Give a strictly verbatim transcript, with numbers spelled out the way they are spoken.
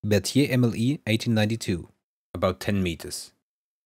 Berthier M L E eighteen ninety-two, about ten meters.